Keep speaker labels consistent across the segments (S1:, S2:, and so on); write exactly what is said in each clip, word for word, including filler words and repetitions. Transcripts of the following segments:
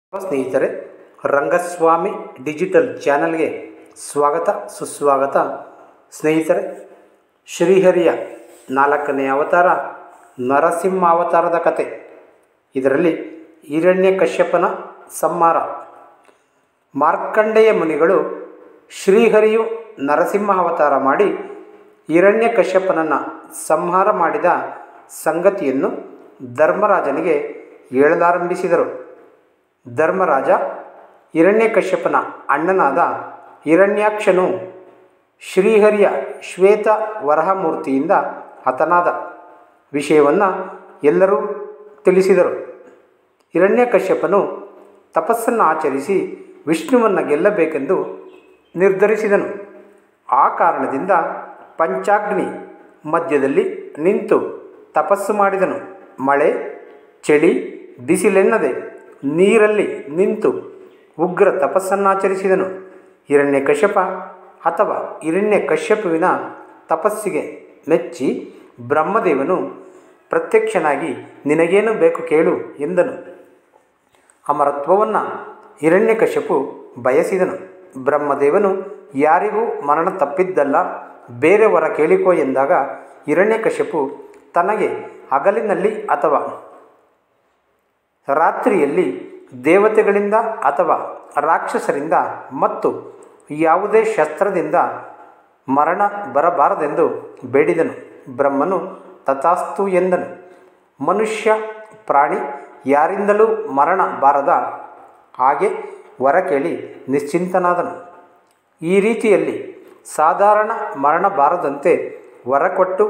S1: ಸ್ನೇಹಿತರೆ, ರಂಗಸ್ವಾಮಿ ಡಿಜಿಟಲ್ ಚಾನಲ್ಗೆ ಸ್ವಾಗತ ಸುಸ್ವಾಗತ. ಸ್ನೇಹಿತರೆ, ಶ್ರೀಹರಿಯ ನಾಲ್ಕನೇ ಅವತಾರ ನರಸಿಂಹ ಅವತಾರದ ಕತೆ. ಇದರಲ್ಲಿ ಹಿರಣ್ಯಕಶ್ಯಪನ ಸಂಹಾರ. ಮಾರ್ಕಂಡೇಯ ಮುನಿಗಳು ಶ್ರೀಹರಿಯು ನರಸಿಂಹ ಅವತಾರ ಮಾಡಿ ಹಿರಣ್ಯಕಶ್ಯಪನನ್ನು ಸಂಹಾರ ಮಾಡಿದ ಸಂಗತಿಯನ್ನು ಧರ್ಮರಾಜನಿಗೆ ಹೇಳಲಾರಂಭಿಸಿದರು. ಧರ್ಮರಾಜ ಹಿರಣ್ಯಕಶ್ಯಪನ ಅಣ್ಣನಾದ ಹಿರಣ್ಯಾಕ್ಷನು ಶ್ರೀಹರಿಯ ಶ್ವೇತ ವರಹಮೂರ್ತಿಯಿಂದ ಹತನಾದ ವಿಷಯವನ್ನು ಎಲ್ಲರೂ ತಿಳಿಸಿದರು. ಹಿರಣ್ಯಕಶ್ಯಪನು ತಪಸ್ಸನ್ನು ಆಚರಿಸಿ ವಿಷ್ಣುವನ್ನು ಗೆಲ್ಲಬೇಕೆಂದು ನಿರ್ಧರಿಸಿದನು. ಆ ಕಾರಣದಿಂದ ಪಂಚಾಗ್ನಿ ಮಧ್ಯದಲ್ಲಿ ನಿಂತು ತಪಸ್ಸು ಮಾಡಿದನು. ಮಳೆ, ಚಳಿ, ಬಿಸಿಲೆನ್ನದೆ ನೀರಲ್ಲಿ ನಿಂತು ಉಗ್ರ ತಪಸ್ಸನ್ನಾಚರಿಸಿದನು. ಹಿರಣ್ಯಕಶ್ಯಪ ಅಥವಾ ಹಿರಣ್ಯಕಶ್ಯಪುವಿನ ತಪಸ್ಸಿಗೆ ಮೆಚ್ಚಿ ಬ್ರಹ್ಮದೇವನು ಪ್ರತ್ಯಕ್ಷನಾಗಿ ನಿನಗೇನು ಬೇಕು ಕೇಳು ಎಂದನು. ಅಮರತ್ವವನ್ನು ಹಿರಣ್ಯಕಶ್ಯಪು ಬಯಸಿದನು. ಬ್ರಹ್ಮದೇವನು ಯಾರಿಗೂ ಮರಣ ತಪ್ಪಿದ್ದಲ್ಲ, ಬೇರೆ ವರ ಕೇಳಿಕೋ ಎಂದಾಗ ಹಿರಣ್ಯಕಶ್ಯಪು ತನಗೆ ಹಗಲಿನಲ್ಲಿ ಅಥವಾ ರಾತ್ರಿಯಲ್ಲಿ ದೇವತೆಗಳಿಂದ ಅಥವಾ ರಾಕ್ಷಸರಿಂದ ಮತ್ತು ಯಾವುದೇ ಶಸ್ತ್ರದಿಂದ ಮರಣ ಬರಬಾರದೆಂದು ಬೇಡಿದನು. ಬ್ರಹ್ಮನು ತಥಾಸ್ತು ಎಂದನು. ಮನುಷ್ಯ ಪ್ರಾಣಿ ಯಾರಿಂದಲೂ ಮರಣ ಬಾರದ ಹಾಗೆ ವರ ಕೇಳಿ ನಿಶ್ಚಿಂತನಾದನು. ಈ ರೀತಿಯಲ್ಲಿ ಸಾಧಾರಣ ಮರಣ ಬಾರದಂತೆ ವರ ಕೊಟ್ಟು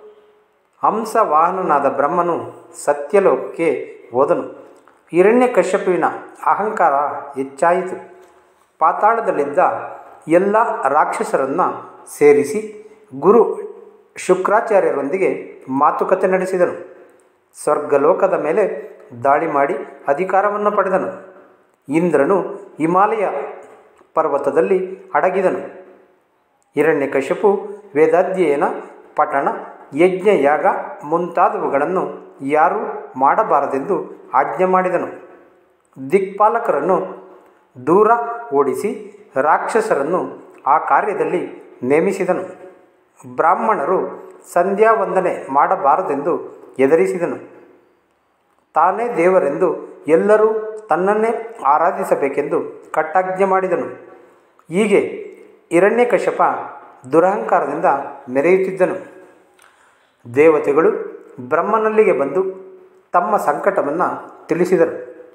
S1: ಹಂಸವಾಹನನಾದ ಬ್ರಹ್ಮನು ಸತ್ಯಲೋಕಕ್ಕೆ ಹೋದನು. ಹಿರಣ್ಯಕಶ್ಯಪುವಿನ ಅಹಂಕಾರ ಹೆಚ್ಚಾಯಿತು. ಪಾತಾಳದಲ್ಲಿದ್ದ ಎಲ್ಲ ರಾಕ್ಷಸರನ್ನು ಸೇರಿಸಿ ಗುರು ಶುಕ್ರಾಚಾರ್ಯರೊಂದಿಗೆ ಮಾತುಕತೆ ನಡೆಸಿದನು. ಸ್ವರ್ಗಲೋಕದ ಮೇಲೆ ದಾಳಿ ಮಾಡಿ ಅಧಿಕಾರವನ್ನು ಪಡೆದನು. ಇಂದ್ರನು ಹಿಮಾಲಯ ಪರ್ವತದಲ್ಲಿ ಅಡಗಿದನು. ಹಿರಣ್ಯಕಶ್ಯಪು ವೇದಾಧ್ಯಯನ, ಪಠಣ, ಯಜ್ಞ, ಯಾಗ ಮುಂತಾದವುಗಳನ್ನು ಯಾರೂ ಮಾಡಬಾರದೆಂದು ಆಜ್ಞೆ ಮಾಡಿದನು. ದಿಕ್ಪಾಲಕರನ್ನು ದೂರ ಓಡಿಸಿ ರಾಕ್ಷಸರನ್ನು ಆ ಕಾರ್ಯದಲ್ಲಿ ನೇಮಿಸಿದನು. ಬ್ರಾಹ್ಮಣರು ಸಂಧ್ಯಾ ವಂದನೆ ಮಾಡಬಾರದೆಂದು ಎದುರಿಸಿದನು. ತಾನೇ ದೇವರೆಂದು ಎಲ್ಲರೂ ತನ್ನನ್ನೇ ಆರಾಧಿಸಬೇಕೆಂದು ಕಟ್ಟಾಜ್ಞೆ ಮಾಡಿದನು. ಹೀಗೆ ಹಿರಣ್ಯಕಶ್ಯಪ ದುರಹಂಕಾರದಿಂದ ಮೆರೆಯುತ್ತಿದ್ದನು. ದೇವತೆಗಳು ಬ್ರಹ್ಮನಲ್ಲಿಗೆ ಬಂದು ತಮ್ಮ ಸಂಕಟವನ್ನು ತಿಳಿಸಿದರು.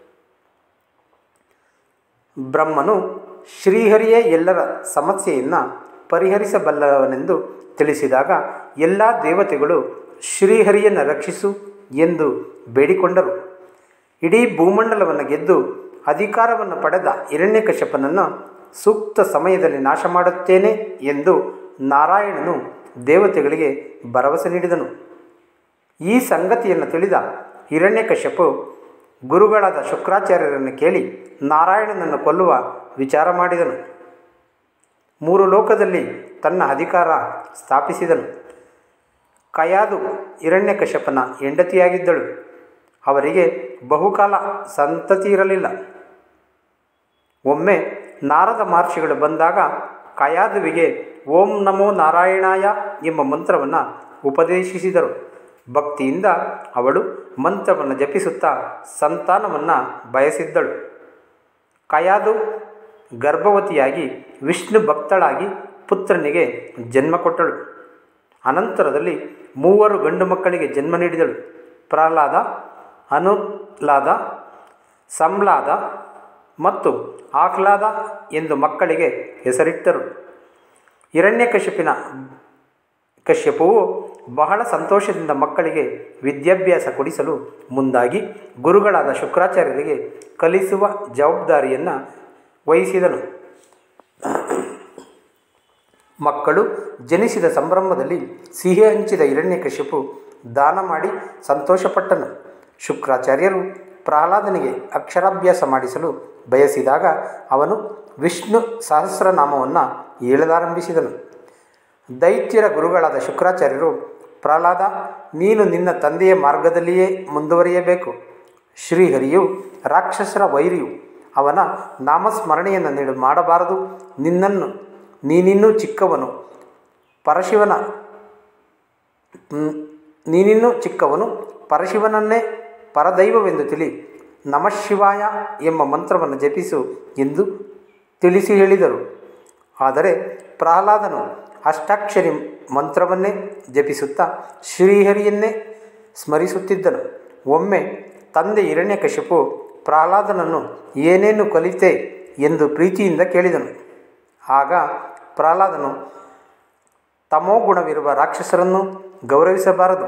S1: ಬ್ರಹ್ಮನು ಶ್ರೀಹರಿಯೇ ಎಲ್ಲರ ಸಮಸ್ಯೆಯನ್ನು ಪರಿಹರಿಸಬಲ್ಲವನೆಂದು ತಿಳಿಸಿದಾಗ ಎಲ್ಲ ದೇವತೆಗಳು ಶ್ರೀಹರಿಯನ್ನು ರಕ್ಷಿಸು ಎಂದು ಬೇಡಿಕೊಂಡರು. ಇಡೀ ಭೂಮಂಡಲವನ್ನು ಗೆದ್ದು ಅಧಿಕಾರವನ್ನು ಪಡೆದ ಹಿರಣ್ಯಕಶ್ಯಪನನ್ನು ಸೂಕ್ತ ಸಮಯದಲ್ಲಿ ನಾಶ ಮಾಡುತ್ತೇನೆ ಎಂದು ನಾರಾಯಣನು ದೇವತೆಗಳಿಗೆ ಭರವಸೆ ನೀಡಿದನು. ಈ ಸಂಗತಿಯನ್ನು ತಿಳಿದ ಹಿರಣ್ಯಕಶ್ಯಪು ಗುರುಗಳಾದ ಶುಕ್ರಾಚಾರ್ಯರನ್ನು ಕೇಳಿ ನಾರಾಯಣನನ್ನು ಕೊಲ್ಲುವ ವಿಚಾರ ಮಾಡಿದನು. ಮೂರು ಲೋಕದಲ್ಲಿ ತನ್ನ ಅಧಿಕಾರ ಸ್ಥಾಪಿಸಿದನು. ಕಯಾದು ಹಿರಣ್ಯಕಶ್ಯಪನ ಹೆಂಡತಿಯಾಗಿದ್ದಳು. ಅವರಿಗೆ ಬಹುಕಾಲ ಸಂತತಿ ಇರಲಿಲ್ಲ. ಒಮ್ಮೆ ನಾರದ ಮಹರ್ಷಿಗಳು ಬಂದಾಗ ಕಯಾದುವಿಗೆ ಓಂ ನಮೋ ನಾರಾಯಣಾಯ ಎಂಬ ಮಂತ್ರವನ್ನು ಉಪದೇಶಿಸಿದರು. ಭಕ್ತಿಯಿಂದ ಅವಳು ಮಂತ್ರವನ್ನು ಜಪಿಸುತ್ತಾ ಸಂತಾನವನ್ನು ಬಯಸಿದ್ದಳು. ಕಯಾದು ಗರ್ಭವತಿಯಾಗಿ ವಿಷ್ಣು ಭಕ್ತಳಾಗಿ ಪುತ್ರನಿಗೆ ಜನ್ಮ ಕೊಟ್ಟಳು. ಅನಂತರದಲ್ಲಿ ಮೂವರು ಗಂಡು ಮಕ್ಕಳಿಗೆ ಜನ್ಮ ನೀಡಿದಳು. ಪ್ರಹ್ಲಾದ, ಅನುಲಾದ, ಸಂಲಾದ ಮತ್ತು ಆಹ್ಲಾದ ಎಂದು ಮಕ್ಕಳಿಗೆ ಹೆಸರಿಟ್ಟರು. ಹಿರಣ್ಯಕಶ್ಯಪಿನ ಕಶ್ಯಪುವು ಬಹಳ ಸಂತೋಷದಿಂದ ಮಕ್ಕಳಿಗೆ ವಿದ್ಯಾಭ್ಯಾಸ ಕೊಡಿಸಲು ಮುಂದಾಗಿ ಗುರುಗಳಾದ ಶುಕ್ರಾಚಾರ್ಯರಿಗೆ ಕಲಿಸುವ ಜವಾಬ್ದಾರಿಯನ್ನು ವಹಿಸಿದನು. ಮಕ್ಕಳು ಜನಿಸಿದ ಸಂಭ್ರಮದಲ್ಲಿ ಸಿಹಿ ಹಂಚಿದ ಹಿರಣ್ಯಕಶ್ಯಪು ದಾನ ಮಾಡಿ ಸಂತೋಷಪಟ್ಟನು. ಶುಕ್ರಾಚಾರ್ಯರು ಪ್ರಹ್ಲಾದನಿಗೆ ಅಕ್ಷರಾಭ್ಯಾಸ ಮಾಡಿಸಲು ಬಯಸಿದಾಗ ಅವನು ವಿಷ್ಣು ಸಹಸ್ರನಾಮವನ್ನು ಹೇಳಲಾರಂಭಿಸಿದನು. ದೈತ್ಯರ ಗುರುಗಳಾದ ಶುಕ್ರಾಚಾರ್ಯರು, ಪ್ರಹ್ಲಾದ, ನೀನು ನಿನ್ನ ತಂದೆಯ ಮಾರ್ಗದಲ್ಲಿಯೇ ಮುಂದುವರಿಯಬೇಕು. ಶ್ರೀಹರಿಯು ರಾಕ್ಷಸರ ವೈರಿಯು, ಅವನ ನಾಮಸ್ಮರಣೆಯನ್ನು ನೀಡು ಮಾಡಬಾರದು. ನಿನ್ನನ್ನು ನೀನಿನ್ನೂ ಚಿಕ್ಕವನು, ಪರಶಿವನ ನೀನಿನ್ನೂ ಚಿಕ್ಕವನು ಪರಶಿವನನ್ನೇ ಪರದೈವವೆಂದು ತಿಳಿ ನಮಃಶಿವಾಯ ಎಂಬ ಮಂತ್ರವನ್ನು ಜಪಿಸು ಎಂದು ತಿಳಿಸಿ ಹೇಳಿದರು. ಆದರೆ ಪ್ರಹ್ಲಾದನು ಅಷ್ಟಾಕ್ಷರಿ ಮಂತ್ರವನ್ನೇ ಜಪಿಸುತ್ತಾ ಶ್ರೀಹರಿಯನ್ನೇ ಸ್ಮರಿಸುತ್ತಿದ್ದನು. ಒಮ್ಮೆ ತಂದೆ ಹಿರಣ್ಯಕಶಿಪು ಪ್ರಹ್ಲಾದನನ್ನು ಏನೇನು ಕಲಿತೆ ಎಂದು ಪ್ರೀತಿಯಿಂದ ಕೇಳಿದನು. ಆಗ ಪ್ರಹ್ಲಾದನು ತಮೋಗುಣವಿರುವ ರಾಕ್ಷಸರನ್ನು ಗೌರವಿಸಬಾರದು,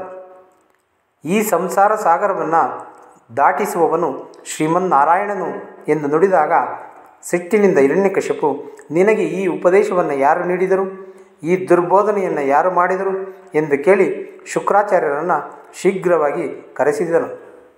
S1: ಈ ಸಂಸಾರ ಸಾಗರವನ್ನು ದಾಟಿಸುವವನು ಶ್ರೀಮನ್ನಾರಾಯಣನು ಎಂದು ನುಡಿದಾಗ ಸಿಟ್ಟಿನಿಂದ ಹಿರಣ್ಯಕಶಿಪು, ನಿನಗೆ ಈ ಉಪದೇಶವನ್ನು ಯಾರು ನೀಡಿದರು, ಈ ದುರ್ಬೋಧನೆಯನ್ನು ಯಾರು ಮಾಡಿದರು ಎಂದು ಕೇಳಿ ಶುಕ್ರಾಚಾರ್ಯರನ್ನು ಶೀಘ್ರವಾಗಿ ಕರೆಸಿದನು.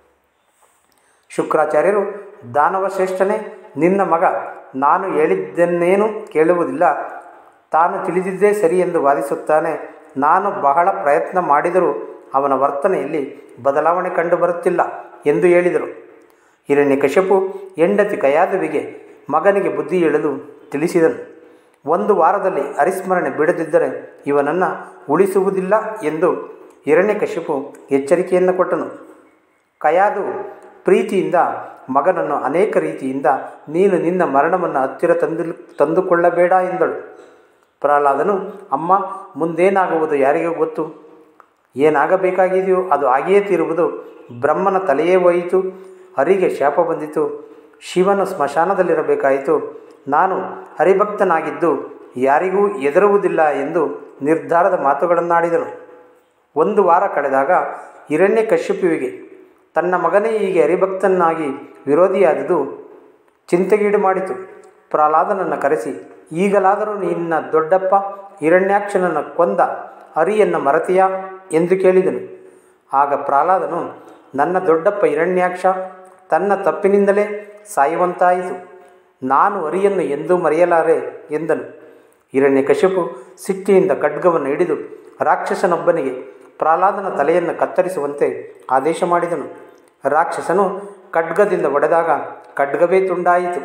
S1: ಶುಕ್ರಾಚಾರ್ಯರು, ದಾನವಶ್ರೇಷ್ಠನೇ, ನಿನ್ನ ಮಗ ನಾನು ಹೇಳಿದ್ದನ್ನೇನು ಕೇಳುವುದಿಲ್ಲ, ತಾನು ತಿಳಿದಿದ್ದೇ ಸರಿ ಎಂದು ವಾದಿಸುತ್ತಾನೆ. ನಾನು ಬಹಳ ಪ್ರಯತ್ನ ಮಾಡಿದರೂ ಅವನ ವರ್ತನೆಯಲ್ಲಿ ಬದಲಾವಣೆ ಕಂಡುಬರುತ್ತಿಲ್ಲ ಎಂದು ಹೇಳಿದರು. ಹಿರಣ್ಯಕಶಿಪು ಹೆಂಡತಿ ಕಯಾದುವಿಗೆ ಮಗನಿಗೆ ಬುದ್ಧಿ ಹೇಳಲು ತಿಳಿಸಿದನು. ಒಂದು ವಾರದಲ್ಲಿ ಹರಿಸ್ಮರಣೆ ಬಿಡದಿದ್ದರೆ ಇವನನ್ನು ಉಳಿಸುವುದಿಲ್ಲ ಎಂದು ಹಿರಣ್ಯಕಶಿಪು ಎಚ್ಚರಿಕೆಯನ್ನು ಕೊಟ್ಟನು. ಕಯಾದು ಪ್ರೀತಿಯಿಂದ ಮಗನನ್ನು ಅನೇಕ ರೀತಿಯಿಂದ ನೀನು ನಿನ್ನ ಮರಣವನ್ನು ಹತ್ತಿರ ತಂದು ತಂದುಕೊಳ್ಳಬೇಡ ಎಂದಳು. ಪ್ರಹ್ಲಾದನು, ಅಮ್ಮ, ಮುಂದೇನಾಗುವುದು ಯಾರಿಗೂ ಗೊತ್ತು, ಏನಾಗಬೇಕಾಗಿದೆಯೋ ಅದು ಆಗಿಯೇ ತೀರುವುದು. ಬ್ರಹ್ಮನ ತಲೆಯೇ ಹೋಯಿತು, ಹರಿಗೆ ಶಾಪ ಬಂದಿತು, ಶಿವನು ಸ್ಮಶಾನದಲ್ಲಿರಬೇಕಾಯಿತು. ನಾನು ಹರಿಭಕ್ತನಾಗಿದ್ದು ಯಾರಿಗೂ ಹೆದರುವುದಿಲ್ಲ ಎಂದು ನಿರ್ಧಾರದ ಮಾತುಗಳನ್ನಾಡಿದನು. ಒಂದು ವಾರ ಕಳೆದಾಗ ಹಿರಣ್ಯಕಶಿಪುವಿಗೆ ತನ್ನ ಮಗನೇ ಹೀಗೆ ಹರಿಭಕ್ತನಾಗಿ ವಿರೋಧಿಯಾದುದು ಚಿಂತೆಗೀಡು ಮಾಡಿತು. ಪ್ರಹ್ಲಾದನನ್ನು ಕರೆಸಿ, ಈಗಲಾದರೂ ನಿನ್ನ ದೊಡ್ಡಪ್ಪ ಹಿರಣ್ಯಾಕ್ಷನನ್ನು ಕೊಂದ ಹರಿಯನ್ನು ಮರತೀಯಾ ಎಂದು ಕೇಳಿದನು. ಆಗ ಪ್ರಹ್ಲಾದನು, ನನ್ನ ದೊಡ್ಡಪ್ಪ ಹಿರಣ್ಯಾಕ್ಷ ತನ್ನ ತಪ್ಪಿನಿಂದಲೇ ಸಾಯುವಂತಾಯಿತು, ನಾನು ಹರಿಯನ್ನು ಎಂದೂ ಮರೆಯಲಾರೆ ಎಂದನು. ಹಿರಣ್ಯಕಶಿಪು ಸಿಟ್ಟಿನಿಂದ ಖಡ್ಗವನ್ನು ಹಿಡಿದು ರಾಕ್ಷಸನೊಬ್ಬನಿಗೆ ಪ್ರಹ್ಲಾದನ ತಲೆಯನ್ನು ಕತ್ತರಿಸುವಂತೆ ಆದೇಶ ಮಾಡಿದನು. ರಾಕ್ಷಸನು ಖಡ್ಗದಿಂದ ಹೊಡೆದಾಗ ಖಡ್ಗವೇ ತುಂಡಾಯಿತು.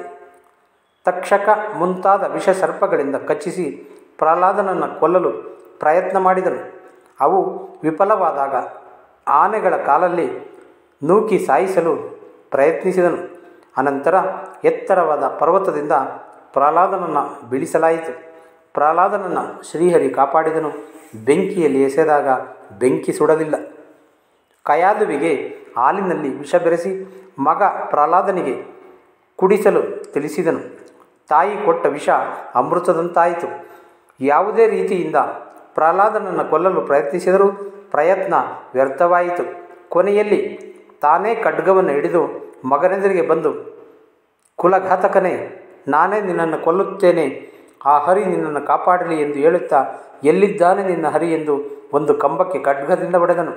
S1: ತಕ್ಷಕ ಮುಂತಾದ ವಿಷಸರ್ಪಗಳಿಂದ ಕಚ್ಚಿಸಿ ಪ್ರಹ್ಲಾದನನ್ನು ಕೊಲ್ಲಲು ಪ್ರಯತ್ನ ಮಾಡಿದನು. ಅವು ವಿಫಲವಾದಾಗ ಆನೆಗಳ ಕಾಲಲ್ಲಿ ನೂಕಿ ಸಾಯಿಸಲು ಪ್ರಯತ್ನಿಸಿದನು. ಅನಂತರ ಎತ್ತರವಾದ ಪರ್ವತದಿಂದ ಪ್ರಹ್ಲಾದನನ್ನು ಬೀಳಿಸಲಾಯಿತು. ಪ್ರಹ್ಲಾದನನ್ನು ಶ್ರೀಹರಿ ಕಾಪಾಡಿದನು. ಬೆಂಕಿಯಲ್ಲಿ ಎಸೆದಾಗ ಬೆಂಕಿ ಸುಡಲಿಲ್ಲ. ಕಯಾದುವಿಗೆ ಹಾಲಿನಲ್ಲಿ ವಿಷ ಬೆರೆಸಿ ಮಗ ಪ್ರಹ್ಲಾದನಿಗೆ ಕುಡಿಸಲು ತಿಳಿಸಿದನು. ತಾಯಿ ಕೊಟ್ಟ ವಿಷ ಅಮೃತದಂತಾಯಿತು. ಯಾವುದೇ ರೀತಿಯಿಂದ ಪ್ರಹ್ಲಾದನನ್ನು ಕೊಲ್ಲಲು ಪ್ರಯತ್ನಿಸಿದರೂ ಪ್ರಯತ್ನ ವ್ಯರ್ಥವಾಯಿತು. ಕೊನೆಯಲ್ಲಿ ತಾನೇ ಖಡ್ಗವನ್ನು ಹಿಡಿದು ಮಗನೆದುರಿಗೆ ಬಂದು, ಕುಲಘಾತಕನೇ, ನಾನೇ ನಿನ್ನನ್ನು ಕೊಲ್ಲುತ್ತೇನೆ, ಆ ಹರಿ ನಿನ್ನನ್ನು ಕಾಪಾಡಲಿ ಎಂದು ಹೇಳುತ್ತಾ, ಎಲ್ಲಿದ್ದಾನೆ ನಿನ್ನ ಹರಿ ಎಂದು ಒಂದು ಕಂಬಕ್ಕೆ ಖಡ್ಗದಿಂದ ಹೊಡೆದನು.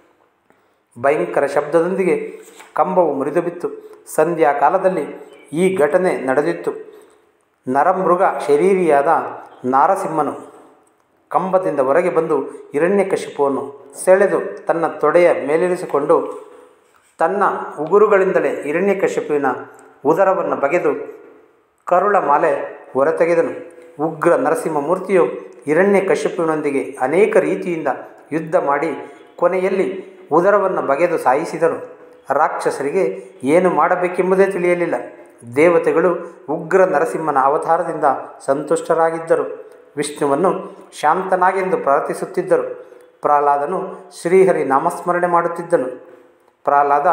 S1: ಭಯಂಕರ ಶಬ್ದದೊಂದಿಗೆ ಕಂಬವು ಮುರಿದು ಬಿತ್ತು. ಸಂಧ್ಯಾ ಕಾಲದಲ್ಲಿ ಈ ಘಟನೆ ನಡೆದಿತ್ತು. ನರಮೃಗ ಶರೀರಿಯಾದ ನಾರಸಿಂಹನು ಕಂಬದಿಂದ ಹೊರಗೆ ಬಂದು ಹಿರಣ್ಯಕಶಿಪುವನ್ನು ಸೆಳೆದು ತನ್ನ ತೊಡೆಯ ಮೇಲಿರಿಸಿಕೊಂಡು ತನ್ನ ಉಗುರುಗಳಿಂದಲೇ ಹಿರಣ್ಯಕಶಿಪುವಿನ ಉದರವನ್ನು ಬಗೆದು ಕರುಳ ಮಾಲೆ ಹೊರತೆಗೆದನು. ಉಗ್ರ ನರಸಿಂಹಮೂರ್ತಿಯು ಹಿರಣ್ಯಕಶಿಪುವಿನೊಂದಿಗೆ ಅನೇಕ ರೀತಿಯಿಂದ ಯುದ್ಧ ಮಾಡಿ ಕೊನೆಯಲ್ಲಿ ಉದರವನ್ನು ಬಗೆದು ಸಾಯಿಸಿದನು. ರಾಕ್ಷಸರಿಗೆ ಏನು ಮಾಡಬೇಕೆಂಬುದೇ ತಿಳಿಯಲಿಲ್ಲ. ದೇವತೆಗಳು ಉಗ್ರ ನರಸಿಂಹನ ಅವತಾರದಿಂದ ಸಂತುಷ್ಟರಾಗಿದ್ದರು. ವಿಷ್ಣುವನ್ನು ಶಾಂತನಾಗೆಂದು ಪ್ರಾರ್ಥಿಸುತ್ತಿದ್ದರು. ಪ್ರಹ್ಲಾದನು ಶ್ರೀಹರಿ ನಾಮಸ್ಮರಣೆ ಮಾಡುತ್ತಿದ್ದನು. ಪ್ರಹ್ಲಾದ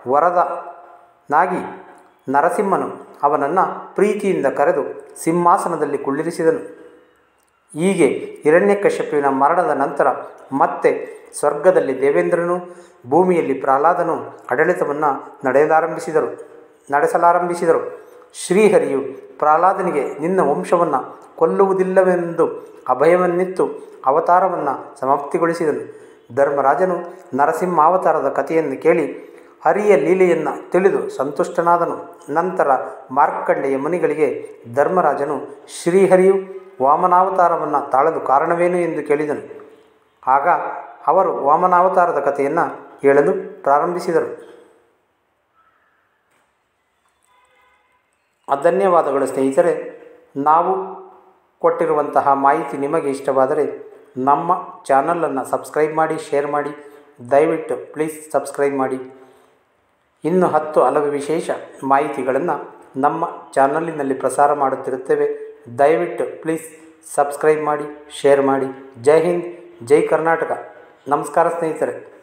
S1: ವರದನಾಗಿ ನರಸಿಂಹನು ಅವನನ್ನು ಪ್ರೀತಿಯಿಂದ ಕರೆದು ಸಿಂಹಾಸನದಲ್ಲಿ ಕುಳ್ಳಿರಿಸಿದನು. ಹೀಗೆ ಹಿರಣ್ಯಕಶಿಪುವಿನ ಮರಣದ ನಂತರ ಮತ್ತೆ ಸ್ವರ್ಗದಲ್ಲಿ ದೇವೇಂದ್ರನು, ಭೂಮಿಯಲ್ಲಿ ಪ್ರಹ್ಲಾದನು ಆಡಳಿತವನ್ನು ನಡೆಯಲಾರಂಭಿಸಿದರು ನಡೆಸಲಾರಂಭಿಸಿದರು. ಶ್ರೀಹರಿಯು ಪ್ರಹ್ಲಾದನಿಗೆ ನಿನ್ನ ವಂಶವನ್ನು ಕೊಲ್ಲುವುದಿಲ್ಲವೆಂದು ಅಭಯವನ್ನಿತ್ತು ಅವತಾರವನ್ನು ಸಮಾಪ್ತಿಗೊಳಿಸಿದನು. ಧರ್ಮರಾಜನು ನರಸಿಂಹಾವತಾರದ ಕಥೆಯನ್ನು ಕೇಳಿ ಹರಿಯ ಲೀಲೆಯನ್ನು ತಿಳಿದು ಸಂತುಷ್ಟನಾದನು. ನಂತರ ಮಾರ್ಕಂಡೇಯ ಮುನಿಗಳಿಗೆ ಧರ್ಮರಾಜನು ಶ್ರೀಹರಿಯು ವಾಮನಾವತಾರವನ್ನು ತಾಳಲು ಕಾರಣವೇನು ಎಂದು ಕೇಳಿದನು. ಆಗ ಅವರು ವಾಮನಾವತಾರದ ಕಥೆಯನ್ನು ಹೇಳಲು ಪ್ರಾರಂಭಿಸಿದರು. ಧನ್ಯವಾದಗಳು ಸ್ನೇಹಿತರೆ. ನಾವು ಕೊಟ್ಟಿರುವಂತಹ ಮಾಹಿತಿ ನಿಮಗೆ ಇಷ್ಟವಾದರೆ ನಮ್ಮ ಚಾನಲನ್ನು ಸಬ್ಸ್ಕ್ರೈಬ್ ಮಾಡಿ, ಶೇರ್ ಮಾಡಿ. ದಯವಿಟ್ಟು ಪ್ಲೀಸ್ ಸಬ್ಸ್ಕ್ರೈಬ್ ಮಾಡಿ. ಇನ್ನು ಹತ್ತು ಹಲವು ವಿಶೇಷ ಮಾಹಿತಿಗಳನ್ನು ನಮ್ಮ ಚಾನಲಿನಲ್ಲಿ ಪ್ರಸಾರ ಮಾಡುತ್ತಿರುತ್ತೇವೆ. ದಯವಿಟ್ಟು ಪ್ಲೀಸ್ ಸಬ್ಸ್ಕ್ರೈಬ್ ಮಾಡಿ, ಶೇರ್ ಮಾಡಿ. ಜೈ ಹಿಂದ್, ಜೈ ಕರ್ನಾಟಕ. ನಮಸ್ಕಾರ ಸ್ನೇಹಿತರೆ.